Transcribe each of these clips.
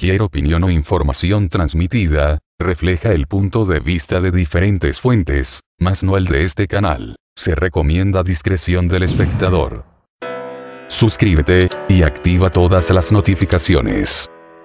Cualquier opinión o información transmitida, refleja el punto de vista de diferentes fuentes, mas no el de este canal. Se recomienda discreción del espectador. Suscríbete, y activa todas las notificaciones.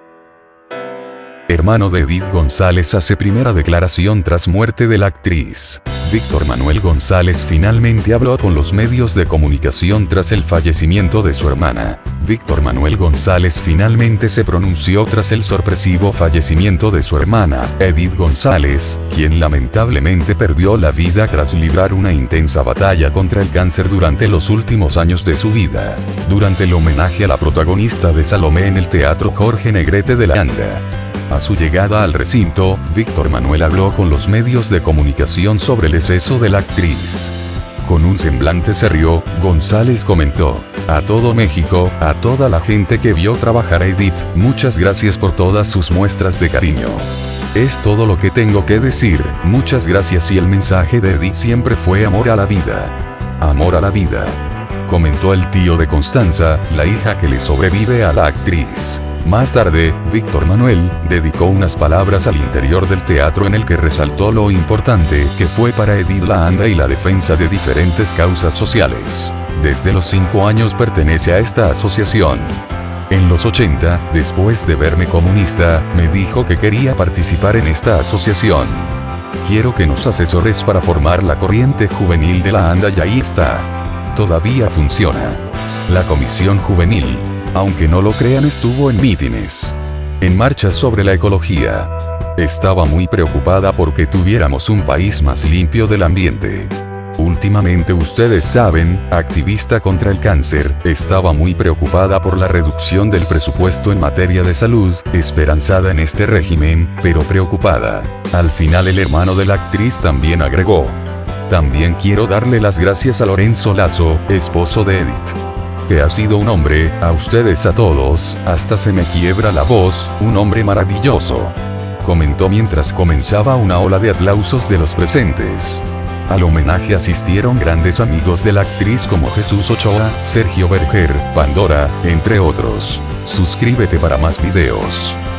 Hermano de Edith González hace primera declaración tras muerte de la actriz. Víctor Manuel González finalmente habló con los medios de comunicación tras el fallecimiento de su hermana. Víctor Manuel González finalmente se pronunció tras el sorpresivo fallecimiento de su hermana, Edith González, quien lamentablemente perdió la vida tras librar una intensa batalla contra el cáncer durante los últimos años de su vida. Durante el homenaje a la protagonista de Salomé en el Teatro Jorge Negrete de la Anda. A su llegada al recinto, Víctor Manuel habló con los medios de comunicación sobre el deceso de la actriz. Con un semblante serio, González comentó: "A todo México, a toda la gente que vio trabajar a Edith, muchas gracias por todas sus muestras de cariño. Es todo lo que tengo que decir, muchas gracias y el mensaje de Edith siempre fue amor a la vida. Amor a la vida", comentó el tío de Constanza, la hija que le sobrevive a la actriz. Más tarde, Víctor Manuel dedicó unas palabras al interior del teatro en el que resaltó lo importante que fue para Edith la Anda y la defensa de diferentes causas sociales. Desde los 5 años pertenece a esta asociación. En los 80, después de verme comunista, me dijo que quería participar en esta asociación. Quiero que nos asesores para formar la corriente juvenil de la Anda y ahí está. Todavía funciona. La comisión juvenil, aunque no lo crean, estuvo en mítines, en marchas sobre la ecología. Estaba muy preocupada porque tuviéramos un país más limpio del ambiente. Últimamente, ustedes saben, activista contra el cáncer, estaba muy preocupada por la reducción del presupuesto en materia de salud, esperanzada en este régimen, pero preocupada. Al final el hermano de la actriz también agregó: "También quiero darle las gracias a Lorenzo Lazo, esposo de Edith, que ha sido un hombre, a ustedes a todos, hasta se me quiebra la voz, un hombre maravilloso", comentó mientras comenzaba una ola de aplausos de los presentes. Al homenaje asistieron grandes amigos de la actriz como Jesús Ochoa, Sergio Berger, Pandora, entre otros. Suscríbete para más videos.